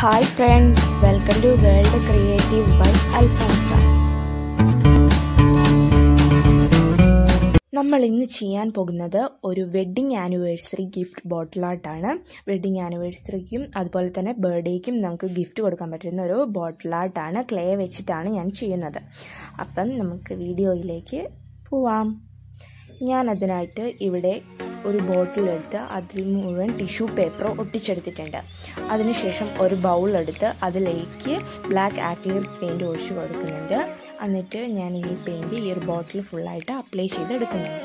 Hi friends, welcome to World Creative by Alphonsa. നമ്മൾ ഇന്ന് ചെയ്യാൻ പോകുന്നത് ഒരു വെഡിങ് ആനിവേഴ്സറി ഗിഫ്റ്റ് ബോട്ടിൽ ആർട്ടാണ്. വെഡിങ് ആനിവേഴ്സറിക്കും അതുപോലെ തന്നെ ബർത്ത്ഡേക്കും നമുക്ക് ഗിഫ്റ്റ് കൊടുക്കാൻ പറ്റുന്ന ഒരു ബോട്ടിൽ ആർട്ടാണ്. ക്ലേ വെച്ചിട്ടാണ് ഞാൻ ചെയ്യുന്നത്. അപ്പം നമുക്ക് വീഡിയോയിലേക്ക് പോവാം. ഞാൻ അതിനായിട്ട് ഇവിടെ ഒരു ബോട്ടിലെടുത്ത് അതിൽ മുഴുവൻ ടിഷ്യൂ പേപ്പർ ഒട്ടിച്ചെടുത്തിട്ടുണ്ട്. അതിനുശേഷം ഒരു ബൗളെടുത്ത് അതിലേക്ക് ബ്ലാക്ക് ആക്രിലിക് പെയിൻറ്റ് ഒഴിച്ച് കൊടുക്കുന്നുണ്ട്. എന്നിട്ട് ഞാൻ ഈ പെയിൻറ്റ് ഈ ഒരു ബോട്ടിൽ ഫുള്ളായിട്ട് അപ്ലൈ ചെയ്തെടുക്കുന്നുണ്ട്.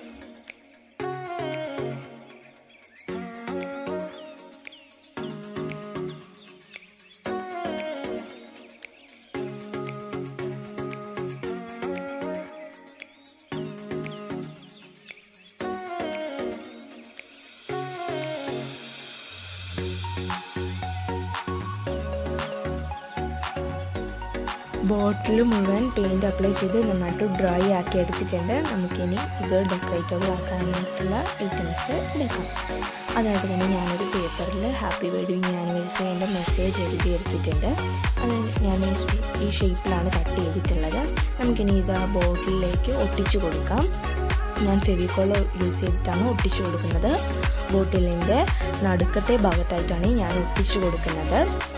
ബോട്ടിൽ മുഴുവൻ പെയിൻറ്റ് അപ്ലൈ ചെയ്ത് നന്നായിട്ട് ഡ്രൈ ആക്കി എടുത്തിട്ടുണ്ട്. നമുക്കിനി ഇത് ഡെക്കറേറ്റബിൾ ആക്കാനായിട്ടുള്ള ഐറ്റംസ് എടുക്കാം. അതിനായിട്ട് തന്നെ ഞാനൊരു പേപ്പറിൽ ഹാപ്പി വെഡിങ് ആനിവേഴ്സറി എൻ്റെ മെസ്സേജ് എഴുതി എടുത്തിട്ടുണ്ട്. അത് ഞാൻ ഈ ഷേപ്പിലാണ് കട്ട് ചെയ്തിട്ടുള്ളത്. നമുക്കിനി ഇത് ആ ബോട്ടിലേക്ക് ഒട്ടിച്ചു കൊടുക്കാം. ഞാൻ ഫെവിക്കോൾ യൂസ് ചെയ്തിട്ടാണ് ഒട്ടിച്ചു കൊടുക്കുന്നത്. ബോട്ടിലിൻ്റെ നടുക്കത്തെ ഭാഗത്തായിട്ടാണ് ഞാൻ ഒട്ടിച്ചു കൊടുക്കുന്നത്.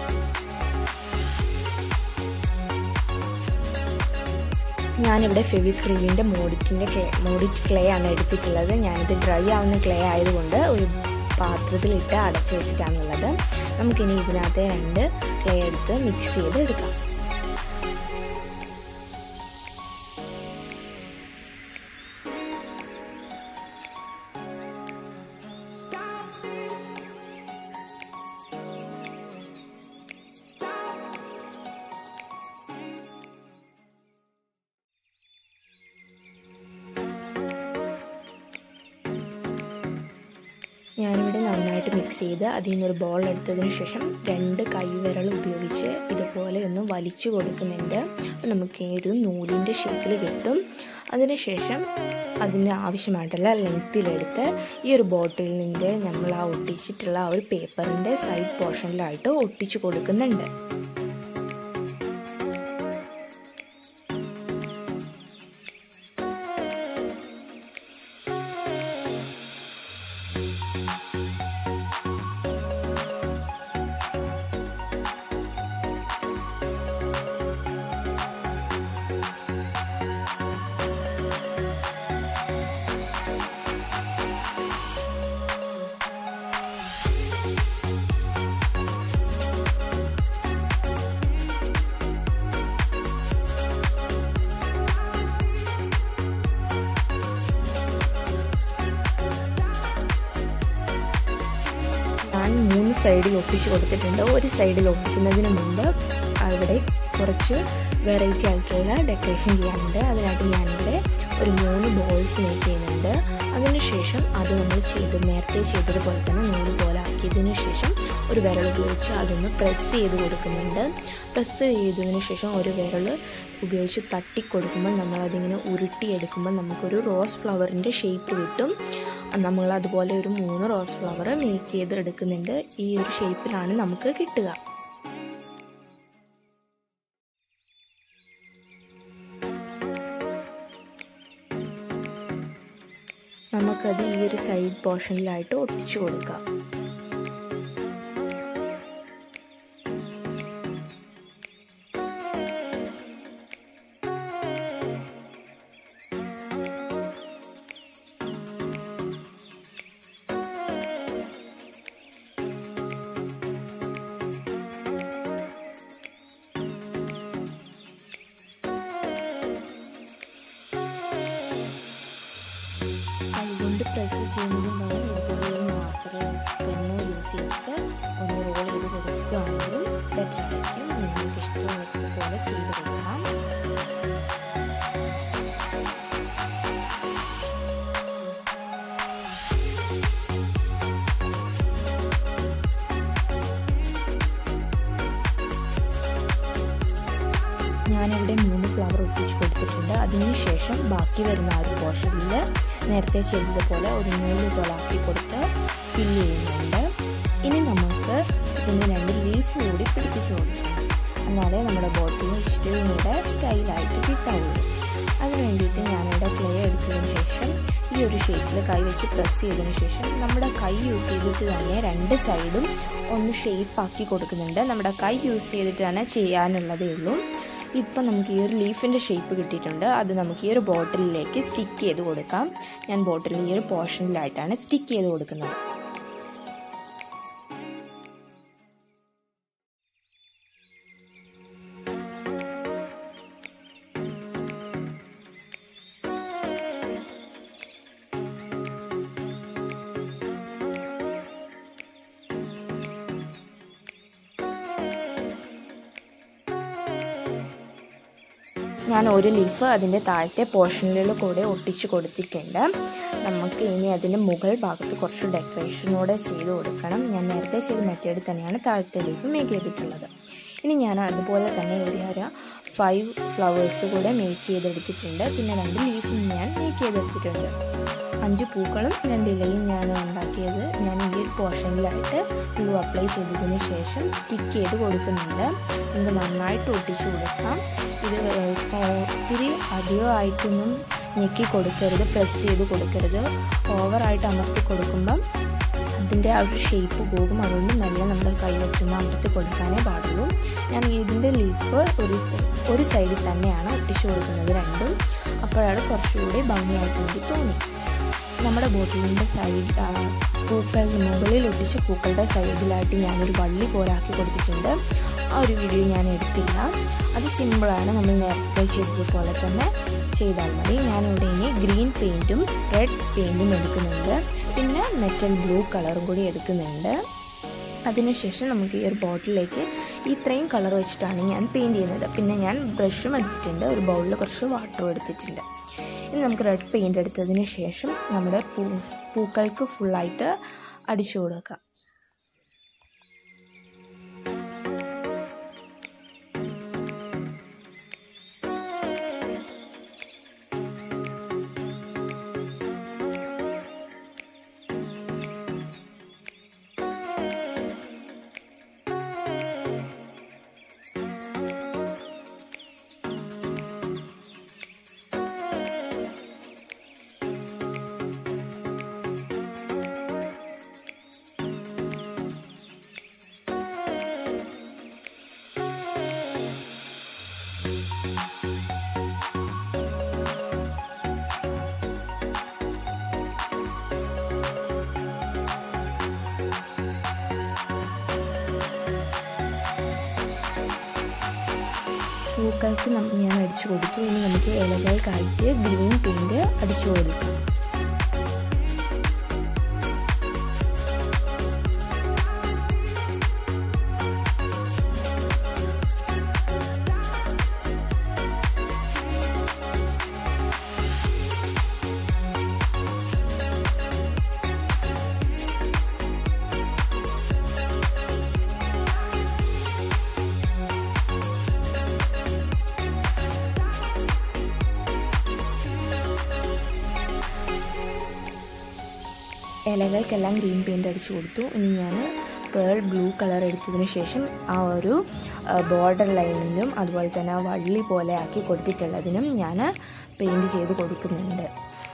ഞാനിവിടെ ഫെവിക്രിലിൻ്റെ മോഡിറ്റ് ക്ലേ ആണ് എടുത്തിട്ടുള്ളത്. ഞാനിത് ഡ്രൈ ആവുന്ന ക്ലേ ആയതുകൊണ്ട് ഒരു പാത്രത്തിലിട്ട് അടച്ചു വെച്ചിട്ടാണുള്ളത്. നമുക്കിനി ഇതിനകത്തെ 2 ക്ലേ എടുത്ത് മിക്സ് ചെയ്ത് എടുക്കാം. ഞാനിവിടെ നന്നായിട്ട് മിക്സ് ചെയ്ത് അതിൽ നിന്നൊരു ബോൾ എടുത്തതിന് ശേഷം 2 കൈവിരൽ ഉപയോഗിച്ച് ഇതുപോലെ ഒന്ന് വലിച്ചു കൊടുക്കുന്നുണ്ട്. നമുക്ക് ഒരു നൂലിൻ്റെ ഷേപ്പിൽ കിട്ടും. അതിനുശേഷം അതിന് ആവശ്യമായിട്ടുള്ള ലെങ്ത്തിലെടുത്ത് ഈ ഒരു ബോട്ടിലിൻ്റെ നമ്മൾ ആ ഒട്ടിച്ചിട്ടുള്ള ആ ഒരു പേപ്പറിൻ്റെ സൈഡ് പോർഷനിലായിട്ട് ഒട്ടിച്ചു കൊടുക്കുന്നുണ്ട്. ഞാൻ 3 സൈഡിൽ ഒട്ടിച്ച് കൊടുത്തിട്ടുണ്ട്. ഒരു സൈഡിൽ ഒട്ടിക്കുന്നതിന് മുമ്പ് അവിടെ കുറച്ച് വെറൈറ്റി ആയിട്ടുള്ള ഡെക്കറേഷൻ ചെയ്യാനുണ്ട്. അതിനായിട്ട് ഞാനിവിടെ ഒരു 3 ബോൾസ് മേക്ക് ചെയ്യുന്നുണ്ട്. അതിനുശേഷം അത് നമ്മൾ നേരത്തെ ചെയ്തതുപോലെ തന്നെ നൂല് പോലെ ആക്കിയതിന് ശേഷം ഒരു വിരൽ ഉപയോഗിച്ച് അതൊന്ന് പ്രസ് ചെയ്ത് കൊടുക്കുന്നുണ്ട്. പ്രസ് ചെയ്തതിന് ശേഷം ഒരു വിരൽ ഉപയോഗിച്ച് തട്ടിക്കൊടുക്കുമ്പോൾ നമ്മളതിങ്ങനെ ഉരുട്ടിയെടുക്കുമ്പോൾ നമുക്കൊരു റോസ് ഫ്ലവറിൻ്റെ ഷേപ്പ് കിട്ടും. നമ്മൾ അതുപോലെ ഒരു 3 റോസ് ഫ്ലവർ മേക്ക് ചെയ്ത് എടുക്കുന്നുണ്ട്. ഈ ഒരു ഷേപ്പിലാണ് നമുക്ക് കിട്ടുക. നമുക്കത് ഈ ഒരു സൈഡ് പോർഷനിലായിട്ട് ഒട്ടിച്ചു കൊടുക്കാം. കൈകൊണ്ട് പ്രസ് ചെയ്യുന്നതിനാണ് ഇതുപോലെ മാത്രമേ പെണ്ണോ യൂസ് ചെയ്തിട്ട് ഒന്ന് റോൾ ചെയ്ത് കൊടുക്കുകയാണെങ്കിലും ബെറ്റർ ആയിരിക്കും. നിങ്ങൾക്ക് ഇഷ്ടമുള്ള പോലെ ചെയ്ത് കൊടുക്കാം. ഞാനിവിടെ 3 ഫ്ലവർ ഒട്ടിച്ച് കൊടുത്തിട്ടുണ്ട്. അതിനുശേഷം ബാക്കി വരുന്ന ആ ഒരു പോർഷനിൽ നേരത്തെ ചെയ്തതുപോലെ ഒരു നൂല് പോലെ ആക്കി കൊടുത്ത് ഫില്ല് ചെയ്യുന്നുണ്ട്. ഇനി നമുക്ക് ഇതിന് 2 ലീഫ് കുറച്ചുകൂടി പിടിപ്പിച്ചു കൊടുക്കണം. എന്നാലേ നമ്മുടെ ബോട്ടിലിന് ഇഷ്ടവും കൂടെ സ്റ്റൈലായിട്ട് കിട്ടാവുള്ളൂ. അതിന് വേണ്ടിയിട്ട് ഞാനിവിടെ ക്ലേ എടുത്തതിന് ശേഷം ഈ ഒരു ഷേപ്പിൽ കൈ വെച്ച് പ്രസ് ചെയ്തതിന് ശേഷം നമ്മുടെ കൈ യൂസ് ചെയ്തിട്ട് തന്നെ രണ്ട് സൈഡും ഒന്ന് ഷേപ്പാക്കി കൊടുക്കുന്നുണ്ട്. നമ്മുടെ കൈ യൂസ് ചെയ്തിട്ട് തന്നെ ചെയ്യാനുള്ളതേ ഉള്ളൂ. ഇപ്പം നമുക്ക് ഈ ഒരു ലീഫിൻ്റെ ഷേപ്പ് കിട്ടിയിട്ടുണ്ട്. അത് നമുക്ക് ഈ ഒരു ബോട്ടിലിലേക്ക് സ്റ്റിക്ക് ചെയ്ത് കൊടുക്കാം. ഞാൻ ബോട്ടിലിൽ ഈ ഒരു പോർഷനിലായിട്ടാണ് സ്റ്റിക്ക് ചെയ്ത് കൊടുക്കുന്നത്. ഞാൻ ഒരു ലീഫ് അതിൻ്റെ താഴത്തെ പോർഷനിൽ കൂടെ ഒട്ടിച്ച് കൊടുത്തിട്ടുണ്ട്. നമുക്ക് ഇനി അതിൻ്റെ മുകൾ ഭാഗത്ത് കുറച്ച് ഡെക്കറേഷനോടെ ചെയ്ത് കൊടുക്കണം. ഞാൻ നേരത്തെ ചെയ്ത മെത്തേഡിൽ തന്നെയാണ് താഴത്തെ ലീഫ് മേക്ക് ചെയ്തിട്ടുള്ളത്. ഇനി ഞാൻ അതുപോലെ തന്നെ ഒരു 5 ഫ്ലവേഴ്സ് കൂടെ മേക്ക് ചെയ്തെടുത്തിട്ടുണ്ട്. പിന്നെ 2 ലീഫും ഞാൻ മേക്ക് ചെയ്തെടുത്തിട്ടുണ്ട്. 5 പൂക്കളും 2 ഇലയും ഞാൻ ഉണ്ടാക്കിയത് ഞാൻ ഈ ഒരു പോർഷനിലായിട്ട് ഗ്ലൂ അപ്ലൈ ചെയ്തതിന് ശേഷം സ്റ്റിക്ക് ചെയ്ത് കൊടുക്കുന്നുണ്ട്. നമുക്ക് നന്നായിട്ട് ഒട്ടിച്ചു കൊടുക്കാം. ഇത് ഒത്തിരി അധികമായിട്ടൊന്നും ഞെക്കി കൊടുക്കരുത്, പ്രസ് ചെയ്ത് കൊടുക്കരുത്. ഓവറായിട്ട് അമർത്തി കൊടുക്കുമ്പം അതിൻ്റെ ആ ഒരു ഷേപ്പ് പോകും. അതുകൊണ്ട് നല്ല നമ്മുടെ കൈ വെച്ചൊന്ന് അമർത്തി കൊടുക്കാനേ പാടുള്ളൂ. ഞാൻ ഇതിൻ്റെ ലീഫ് ഒരു സൈഡിൽ തന്നെയാണ് ഒട്ടിച്ചു കൊടുക്കുന്നത് രണ്ടും. അപ്പോഴാണ് കുറച്ചുകൂടി ഭംഗിയായിട്ട് എനിക്ക് തോന്നി. നമ്മുടെ ബോട്ടിലിൻ്റെ പൂക്കൾ മുകളിൽ ഒട്ടിച്ച പൂക്കളുടെ സൈഡിലായിട്ട് ഞാനൊരു വള്ളി പോലാക്കി കൊടുത്തിട്ടുണ്ട്. ആ ഒരു വീഡിയോ ഞാൻ എടുത്തില്ല. അത് സിമ്പിളാണ്, നമ്മൾ നേരത്തെ ചെയ്തതുപോലെ തന്നെ ചെയ്താൽ മതി. ഞാനിവിടെ ഇനി ഗ്രീൻ പെയിൻറ്റും റെഡ് പെയിൻറ്റും എടുക്കുന്നുണ്ട്. പിന്നെ മെറ്റൽ ബ്ലൂ കളറും കൂടി എടുക്കുന്നുണ്ട്. അതിനുശേഷം നമുക്ക് ഈ ഒരു ബോട്ടിലേക്ക് ഇത്രയും കളർ വെച്ചിട്ടാണ് ഞാൻ പെയിൻറ്റ് ചെയ്യുന്നത്. പിന്നെ ഞാൻ ബ്രഷും എടുത്തിട്ടുണ്ട്, ഒരു ബൗളിൽ കുറച്ച് വാട്ടറും എടുത്തിട്ടുണ്ട്. ഇനി നമുക്ക് റെഡ് പെയിൻറ്റ് എടുത്തതിന് ശേഷം നമ്മുടെ പൂക്കൾക്ക് ഫുള്ളായിട്ട് അടിച്ചു കൊടുക്കാം. പൂക്കൾക്ക് ഞാൻ അടിച്ചു കൊടുത്തു. ഇനി നമുക്ക് ഇലകൾക്കായിട്ട് ഗ്രീൻ പെയിൻറ്റ് അടിച്ചു കൊടുക്കാം. ഇലകൾക്കെല്ലാം ഗ്രീൻ പെയിൻറ്റ് അടിച്ചു കൊടുത്തു. ഇനി ഞാൻ പേൾ ബ്ലൂ കളർ എടുത്തതിന് ശേഷം ആ ഒരു ബോർഡർ ലൈനിലും അതുപോലെ തന്നെ ആ വള്ളി പോലെ ആക്കി കൊടുത്തിട്ടുള്ളതിനും ഞാൻ പെയിൻറ്റ് ചെയ്ത് കൊടുക്കുന്നുണ്ട്.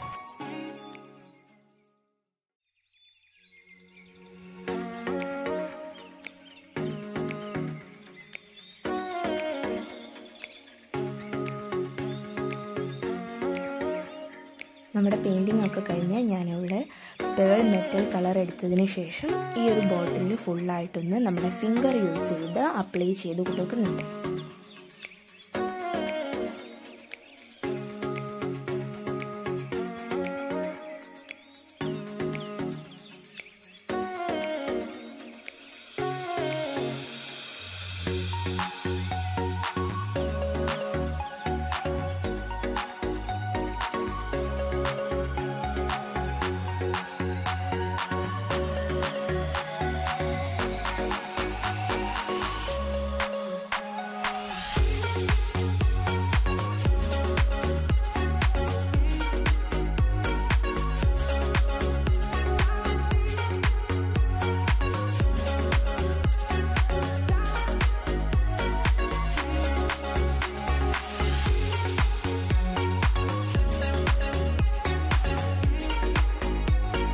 നമ്മുടെ പെയിൻറ്റിംഗ് ഒക്കെ കഴിഞ്ഞ് ഞാനിവിടെ പേൾ മെറ്റൽ കളർ എടുത്തതിന് ശേഷം ഈ ഒരു ബോട്ടിൽ ഫുള്ളായിട്ടൊന്ന് നമ്മുടെ ഫിംഗർ യൂസ് ചെയ്ത് അപ്ലൈ ചെയ്ത് കൊടുക്കുന്നുണ്ട്.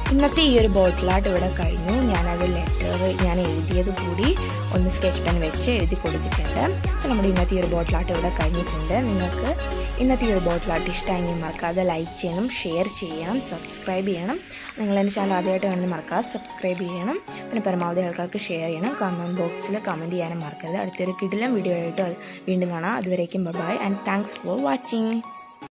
ഇന്നത്തെ ഈ ഒരു ബോട്ടിൽ ആർട്ട് ഇവിടെ കഴിഞ്ഞു. ഞാനത് ലെറ്റർ ഞാൻ എഴുതിയത് കൂടി ഒന്ന് സ്കെച്ച് പെൻ വെച്ച് എഴുതി കൊടുത്തിട്ടുണ്ട്. അപ്പോൾ നമ്മുടെ ഇന്നത്തെ ഈ ഒരു ബോട്ടിൽ ആർട്ട് ഇവിടെ കഴിഞ്ഞിട്ടുണ്ട്. നിങ്ങൾക്ക് ഇന്നത്തെ ഈ ഒരു ബോട്ടിൽ ആർട്ട് ഇഷ്ടമെങ്കിൽ മറക്കാതെ ലൈക്ക് ചെയ്യണം, ഷെയർ ചെയ്യണം, സബ്സ്ക്രൈബ് ചെയ്യണം. നിങ്ങൾ എൻ്റെ ചാനൽ ആദ്യമായിട്ട് കാണുന്നത് മറക്കാതെ സബ്സ്ക്രൈബ് ചെയ്യണം. പിന്നെ പരമാവധി ആൾക്കാർക്ക് ഷെയർ ചെയ്യണം. കമൻറ്റ് ബോക്സിൽ കമൻറ്റ് ചെയ്യാനും മറക്കരുത്. അടുത്തൊരു കിടിലം വീഡിയോ ആയിട്ട് വീണ്ടും കാണാം. അതുവരേക്കും bye and thanks for watching.